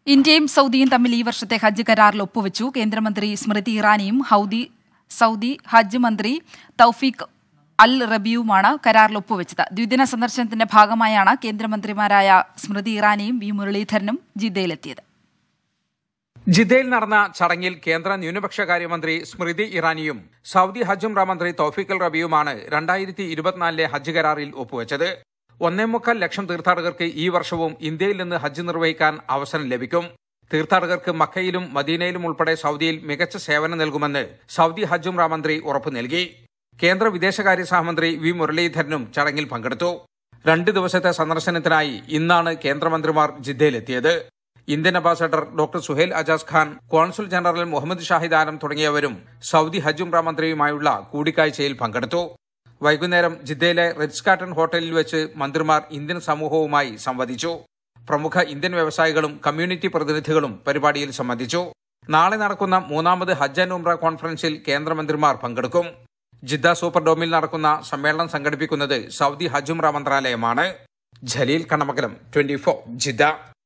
ഇന്ത്യയും സൗദിയും തമ്മിൽ ഈ വർഷത്തെ ഹജ്ജ് കരാറിൽ ഒപ്പുവെച്ചു. കേന്ദ്രമന്ത്രി സ്മൃതി ഇറാനിയും സൗദി ഹജ്ജ് മന്ത്രി തൗഫീഖ് അൽ റബിയുമാണ് കരാറിൽ ഒപ്പുവെച്ചത്. ദ്വിദിന സന്ദർശനത്തിന്റെ ഭാഗമായാണ് കേന്ദ്രമന്ത്രിമാരായ സ്മൃതി ഇറാനിയും വി മുരളീധരനും ജിദ്ദയിലെത്തിയത്. ജിദ്ദയിൽ നടന്ന ചടങ്ങിൽ കേന്ദ്ര ന്യൂനപക്ഷകാര്യമന്ത്രി സ്മൃതി ഇറാനിയും സൗദി ഹജ്ജ് മന്ത്രി തൗഫീഖ് അൽ റബിയുമാണ് 2024 ഹജ്ജ് കരാറിൽ ഒപ്പുവെച്ചത്. 1.25 ലക്ഷം തീർത്ഥാടകർക്ക് ഈ വർഷവും ഇന്ത്യയിൽ നിന്ന് ഹജ്ജ് നിർവഹിക്കാൻ അവസരം ലഭിക്കും. തീർത്ഥാടകർക്ക് മക്കയിലും മദീനയിലും ഉൾപ്പെടെ സൗദിയിൽ മികച്ച സേവനം നൽകുമെന്ന് സൗദി ഹജ്ജ് മന്ത്രി ഉറപ്പു നൽകി. കേന്ദ്ര വിദേശകാര്യ സഹമന്ത്രി വി മുരളീധരനും ചടങ്ങിൽ പങ്കെടുത്തു. 2 ദിവസത്തെ സന്ദർശനത്തിനായി ഇന്നാണ് കേന്ദ്രമന്ത്രിമാർ ജിദ്ദയിലെത്തിയത്. Indian ambassador doctor Suhel Ajaz Khan, consul general Mohammed Shahid Alam തുടങ്ങിയവരും സൗദി ഹജ്ജ് മന്ത്രിയുമായുള്ള കൂടിക്കാഴ്ചയിൽ പങ്കെടുത്തു. വൈകുന്നേരം ജിദ്ദയിലെ റിറ്റ്സ് കാർട്ടൺ ഹോട്ടലിൽ വെച്ച് മന്ത്രിമാർ ഇന്ത്യൻ സമൂഹവുമായി സംവദിച്ചു. പ്രമുഖ ഇന്ത്യൻ വ്യവസായികളും കമ്മ്യൂണിറ്റി പ്രതിനിധികളും പരിപാടിയിൽ സംബന്ധിച്ചു. നാളെ നടക്കുന്ന 3ാമത് ഹജ്ജ് ആൻഡ് ഉംറ കോൺഫറൻസിൽ കേന്ദ്രമന്ത്രിമാർ പങ്കെടുക്കും. ജിദ്ദ സൂപ്പർ ഡോമിൽ നടക്കുന്ന സമ്മേളനം സംഘടിപ്പിക്കുന്നത് സൗദി ഹജ്ജ് മന്ത്രാലയമാണ്. ജലീൽ കണ്ണമംഗലം, 24 ജിദ്ദ.